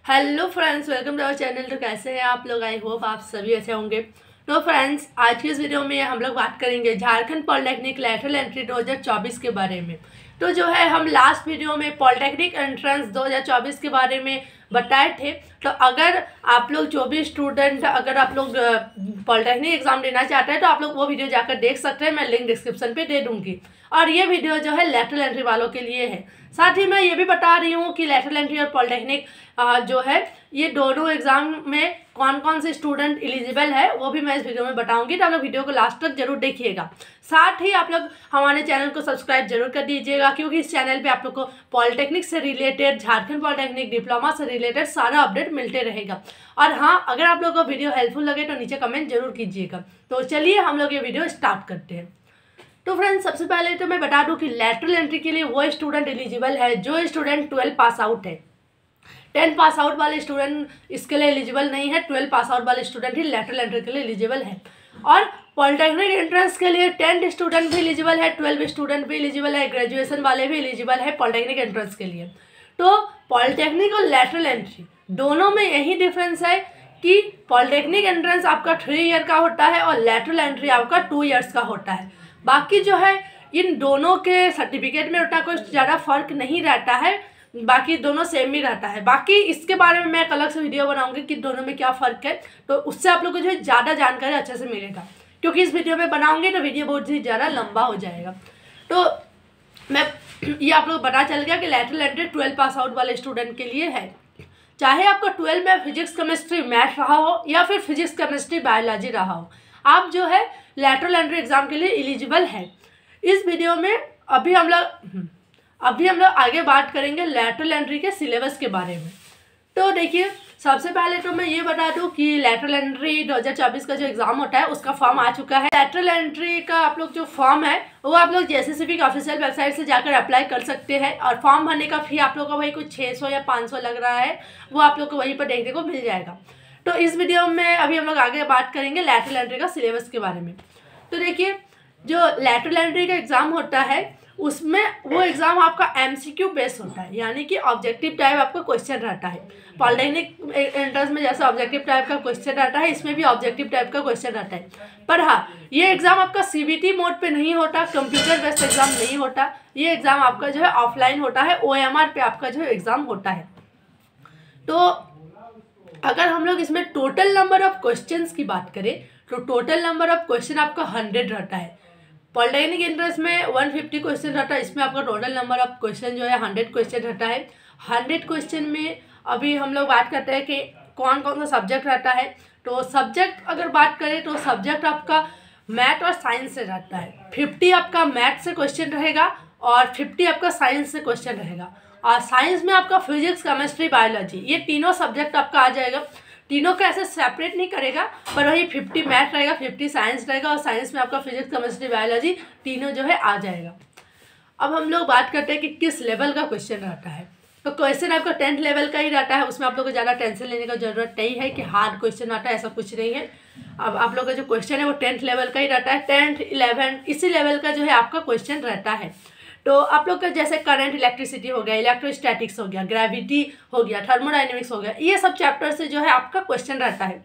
Hello friends, welcome to our channel. तो कैसे हैं आप लोग? आई होप आप सभी अच्छे होंगे। तो फ्रेंड्स, आज की इस वीडियो में हम लोग बात करेंगे झारखंड पॉलिटेक्निक लैटरल एंट्री 2024 के बारे में। तो जो है हम लास्ट वीडियो में पॉलिटेक्निक एंट्रेंस 2024 के बारे में बताए थे। तो अगर आप लोग जो भी स्टूडेंट अगर आप लोग पॉलिटेक्निक एग्जाम देना चाहते हैं तो आप लोग वो वीडियो जाकर देख सकते हैं। मैं लिंक डिस्क्रिप्शन पे दे दूंगी। और ये वीडियो जो है लैटरल एंट्री वालों के लिए है। साथ ही मैं ये भी बता रही हूँ कि लैटरल एंट्री और पॉलिटेक्निक जो है ये दोनों एग्जाम में कौन कौन से स्टूडेंट एलिजिबल है वो भी मैं इस वीडियो में बताऊंगी। तो आप लोग वीडियो को लास्ट तक जरूर देखिएगा। साथ ही आप लोग हमारे चैनल को सब्सक्राइब जरूर कर दीजिएगा, क्योंकि इस चैनल पे आप लोग को पॉलिटेक्निक से रिलेटेड, झारखंड पॉलिटेक्निक डिप्लोमा से रिलेटेड सारा अपडेट मिलते रहेगा। और हाँ, अगर आप लोग को वीडियो हेल्पफुल लगे तो नीचे कमेंट जरूर कीजिएगा। तो चलिए हम लोग ये वीडियो स्टार्ट करते हैं। तो फ्रेंड्स, सबसे पहले तो मैं बता दूं कि लैटरल एंट्री के लिए वो स्टूडेंट एलिजिबल है जो स्टूडेंट 12 पास आउट है। 10 पास आउट वाले स्टूडेंट इसके लिए एलिजिबल नहीं है। 12 पास आउट वाले स्टूडेंट ही लैटरल एंट्री के लिए एलिजिबल है। और पॉलिटेक्निक एंट्रेंस के लिए 10 स्टूडेंट भी एलिजिबल है, 12 स्टूडेंट भी एलिजिबल है, ग्रेजुएशन वाले भी एलिजिबल है पॉलिटेक्निक एंट्रेंस के लिए। तो पॉलिटेक्निक और लैटरल एंट्री दोनों में यही डिफरेंस है कि पॉलिटेक्निक एंट्रेंस आपका 3 ईयर का होता है और लैटरल एंट्री आपका 2 ईयर्स का होता है। बाकी जो है इन दोनों के सर्टिफिकेट में उतना कुछ ज़्यादा फर्क नहीं रहता है, बाकी दोनों सेम ही रहता है। बाकी इसके बारे में मैं एक अलग से वीडियो बनाऊंगी कि दोनों में क्या फ़र्क है, तो उससे आप लोग को जो है ज़्यादा जानकारी अच्छे से मिलेगा। क्योंकि इस वीडियो में बनाऊंगी तो वीडियो बहुत ही ज़्यादा लंबा हो जाएगा। तो मैं ये आप लोग पता चल गया कि लैटरल एंट्री 12 पास आउट वाले स्टूडेंट के लिए है। चाहे आपका 12 में फिजिक्स केमिस्ट्री मैथ रहा हो या फिर फिजिक्स केमिस्ट्री बायोलॉजी रहा हो, आप जो है लैटरल एंट्री एग्जाम के लिए एलिजिबल है। इस वीडियो में अभी हम लोग आगे बात करेंगे लैटरल एंट्री के सिलेबस के बारे में। तो देखिए, सबसे पहले तो मैं ये बता दूं कि लैटरल एंट्री 2024 का जो एग्ज़ाम होता है उसका फॉर्म आ चुका है। लैटरल एंट्री का आप लोग जो फॉर्म है वो आप लोग जेसीसीबी की ऑफिशियल वेबसाइट से जाकर अप्लाई कर सकते हैं। और फॉर्म भरने का फी आप लोग का वही कुछ 600 या 500 लग रहा है, वो आप लोग को वहीं पर देखने को मिल जाएगा। तो इस वीडियो में अभी हम लोग आगे बात करेंगे लैटरल एंट्री का सिलेबस के बारे में। तो देखिए, जो लैटरल एंट्री का एग्ज़ाम होता है उसमें वो एग्ज़ाम आपका एमसीक्यू बेस होता है, यानी कि ऑब्जेक्टिव टाइप आपका क्वेश्चन रहता है। पॉलिटेक्निक एंट्रेंस में जैसे ऑब्जेक्टिव टाइप का क्वेश्चन रहता है, इसमें भी ऑब्जेक्टिव टाइप का क्वेश्चन रहता है। पर हाँ, ये एग्ज़ाम आपका सीबीटी मोड पे नहीं होता, कंप्यूटर बेस्ड एग्ज़ाम नहीं होता। ये एग्ज़ाम आपका जो है ऑफलाइन होता है, OMR पे आपका जो एग्ज़ाम होता है। तो अगर हम लोग इसमें टोटल नंबर ऑफ क्वेश्चंस की बात करें तो टोटल नंबर ऑफ क्वेश्चन आपका 100 रहता है। पॉलिटेक्निक एंट्रेंस में 150 क्वेश्चन रहता है, इसमें आपका टोटल नंबर ऑफ क्वेश्चन जो है 100 क्वेश्चन रहता है। 100 क्वेश्चन में अभी हम लोग बात करते हैं कि कौन कौन सा सब्जेक्ट रहता है। तो सब्जेक्ट अगर बात करें तो सब्जेक्ट आपका मैथ और साइंस से रहता है। 50 आपका मैथ से क्वेश्चन रहेगा और 50 आपका साइंस से क्वेश्चन रहेगा। और साइंस में आपका फिजिक्स केमिस्ट्री बायोलॉजी ये तीनों सब्जेक्ट आपका आ जाएगा। तीनों का ऐसे सेपरेट नहीं करेगा, पर वही 50 मैथ रहेगा, 50 साइंस रहेगा और साइंस में आपका फिजिक्स केमिस्ट्री बायोलॉजी तीनों जो है आ जाएगा। अब हम लोग बात करते हैं कि किस लेवल का क्वेश्चन रहता है। तो क्वेश्चन आपका 10th लेवल का ही रहता है, उसमें आप लोग को ज़्यादा टेंशन लेने का जरूरत नहीं है कि हार्ड क्वेश्चन आता है, ऐसा कुछ नहीं है। अब आप लोग का जो क्वेश्चन है वो 10th लेवल का ही रहता है। 10th 11th इसी लेवल का जो है आपका क्वेश्चन रहता है। तो आप लोग का जैसे करंट, इलेक्ट्रिसिटी हो गया, इलेक्ट्रोस्टैटिक्स हो गया, ग्रेविटी हो गया, थर्मोडाइनमिक्स हो गया, ये सब चैप्टर से जो है आपका क्वेश्चन रहता है।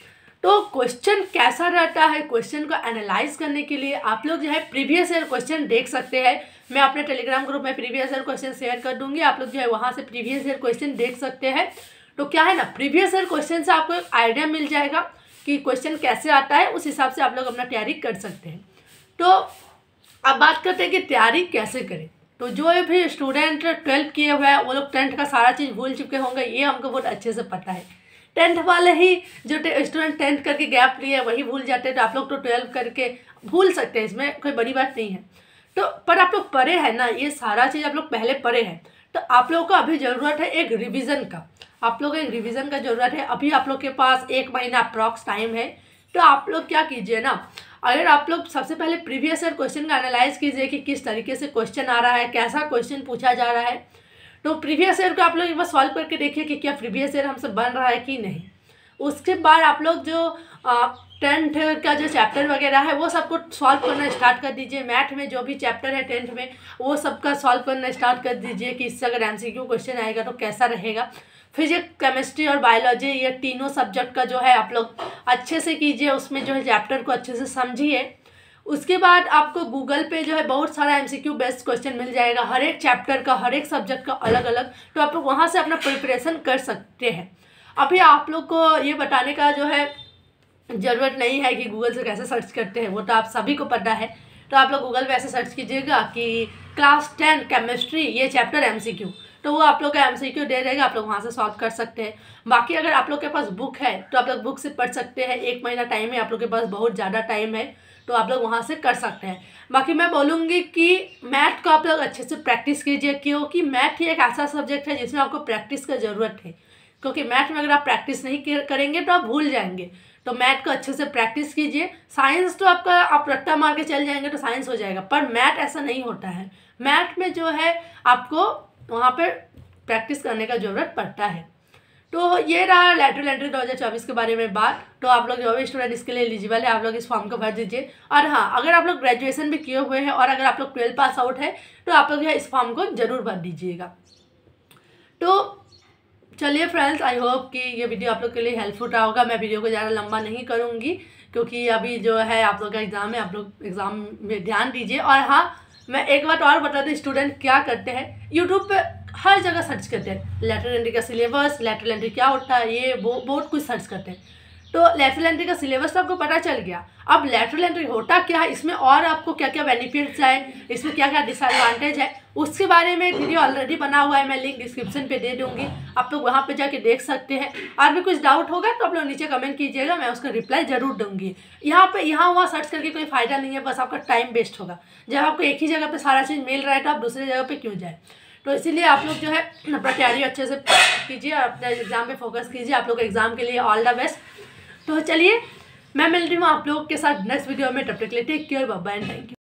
तो क्वेश्चन कैसा रहता है, क्वेश्चन को एनालाइज करने के लिए आप लोग जो है प्रीवियस ईयर क्वेश्चन देख सकते हैं। मैं अपने टेलीग्राम ग्रुप में प्रीवियस ईयर क्वेश्चन शेयर कर दूंगी, आप लोग जो है वहाँ से प्रीवियस ईयर क्वेश्चन देख सकते हैं। तो क्या है ना, प्रीवियस ईयर क्वेश्चन से आपको एक आइडिया मिल जाएगा कि क्वेश्चन कैसे आता है, उस हिसाब से आप लोग अपना तैयारी कर सकते हैं। तो अब बात करते हैं कि तैयारी कैसे करें। तो जो भी स्टूडेंट 12th किए हुए हैं वो लोग 10th का सारा चीज़ भूल चुके होंगे, ये हमको बहुत अच्छे से पता है। 10th वाले ही जो स्टूडेंट 10th करके गैप लिए वही भूल जाते हैं, तो आप लोग तो 12th करके भूल सकते हैं, इसमें कोई बड़ी बात नहीं है। तो पर आप लोग पढ़े हैं ना, ये सारा चीज़ आप लोग पहले पढ़े हैं, तो आप लोगों को अभी ज़रूरत है एक रिविज़न का। आप लोग एक रिविज़न का ज़रूरत है। अभी आप लोग के पास 1 महीना अप्रॉक्स टाइम है। तो आप लोग क्या कीजिए ना, अगर आप लोग सबसे पहले प्रीवियस ईयर क्वेश्चन का एनालाइज कीजिए कि किस तरीके से क्वेश्चन आ रहा है, कैसा क्वेश्चन पूछा जा रहा है। तो प्रीवियस ईयर को आप लोग एक बार सॉल्व करके देखिए कि क्या प्रीवियस ईयर हमसे बन रहा है कि नहीं। उसके बाद आप लोग जो 10th का जो चैप्टर वगैरह है वो सबको सॉल्व करना स्टार्ट कर दीजिए। मैथ में जो भी चैप्टर है 10th में वो सबका सॉल्व करना स्टार्ट कर दीजिए कि इससे अगर MCQ क्वेश्चन आएगा तो कैसा रहेगा। फिजिक्स, केमिस्ट्री और बायोलॉजी, ये तीनों सब्जेक्ट का जो है आप लोग अच्छे से कीजिए, उसमें जो है चैप्टर को अच्छे से समझिए। उसके बाद आपको गूगल पे जो है बहुत सारा MCQ बेस्ड क्वेश्चन मिल जाएगा, हर एक चैप्टर का, हर एक सब्जेक्ट का अलग अलग, तो आप लोग वहाँ से अपना प्रिपरेशन कर सकते हैं। अभी आप लोग को ये बताने का जो है ज़रूरत नहीं है कि गूगल से कैसे सर्च करते हैं, वो तो आप सभी को पता है। तो आप लोग गूगल पे ऐसे सर्च कीजिएगा कि क्लास 10 केमिस्ट्री ये चैप्टर MCQ, तो वो आप लोग का MCQ दे देगा, आप लोग वहाँ से सॉल्व कर सकते हैं। बाकी अगर आप लोग के पास बुक है तो आप लोग बुक से पढ़ सकते हैं, 1 महीना टाइम है, आप लोग के पास बहुत ज़्यादा टाइम है, तो आप लोग वहाँ से कर सकते हैं। बाकी मैं बोलूँगी कि मैथ को आप लोग अच्छे से प्रैक्टिस कीजिए, क्योंकि मैथ ही एक ऐसा सब्जेक्ट है जिसमें आपको प्रैक्टिस का ज़रूरत है, क्योंकि मैथ में अगर आप प्रैक्टिस नहीं करेंगे तो आप भूल जाएंगे। तो मैथ को अच्छे से प्रैक्टिस कीजिए। साइंस तो आपका आप रट्टा मार के चल जाएंगे तो साइंस हो जाएगा, पर मैथ ऐसा नहीं होता है। मैथ में जो है आपको वहाँ पर प्रैक्टिस करने का ज़रूरत पड़ता है। तो ये रहा लैटरल एंट्री 2024 के बारे में बात। तो आप लोग जो भी स्टूडेंट इसके लिए एलिजिबल है, आप लोग इस फॉर्म को भर दीजिए। और हाँ, अगर आप लोग ग्रेजुएशन भी किए हुए हैं और अगर आप लोग 12 पास आउट है तो आप लोग जो है इस फॉर्म को ज़रूर भर दीजिएगा। तो चलिए फ्रेंड्स, आई होप कि ये वीडियो आप लोग के लिए हेल्पफुल रहा होगा। मैं वीडियो को ज़्यादा लंबा नहीं करूँगी, क्योंकि अभी जो है आप लोग का एग्ज़ाम है, आप लोग एग्ज़ाम में ध्यान दीजिए। और हाँ, मैं एक बात और बता दूँ, स्टूडेंट क्या करते हैं, यूट्यूब पे हर जगह सर्च करते हैं लैटरल एंट्री का सिलेबस, लैटरल एंट्री क्या होता है, ये वो बहुत कुछ सर्च करते हैं। तो लैटरल एंट्री का सिलेबस तो आपको पता चल गया, अब लैटरल एंट्री होता क्या है, इसमें और आपको क्या क्या बेनिफिट्स है, इसमें क्या क्या डिसएडवांटेज है, उसके बारे में एक वीडियो ऑलरेडी बना हुआ है, मैं लिंक डिस्क्रिप्शन पे दे दूँगी, आप लोग वहाँ पे जाके देख सकते हैं। और भी कुछ डाउट होगा तो आप लोग नीचे कमेंट कीजिएगा, मैं उसका रिप्लाई ज़रूर दूँगी। यहाँ वहाँ सर्च करके कोई फ़ायदा नहीं है, बस आपका टाइम वेस्ट होगा। जब आपको एक ही जगह पर सारा चीज़ मिल रहा है तो आप दूसरी जगह पर क्यों जाए। तो इसीलिए आप लोग जो है अपना तैयारी अच्छे से कीजिए और अपने एग्ज़ाम पे फोकस कीजिए। आप लोग एग्ज़ाम के लिए ऑल द बेस्ट। तो चलिए, मैं मिल रही हूँ आप लोगों के साथ नेक्स्ट वीडियो में, तब तक के लिए take care, bye bye and thank you.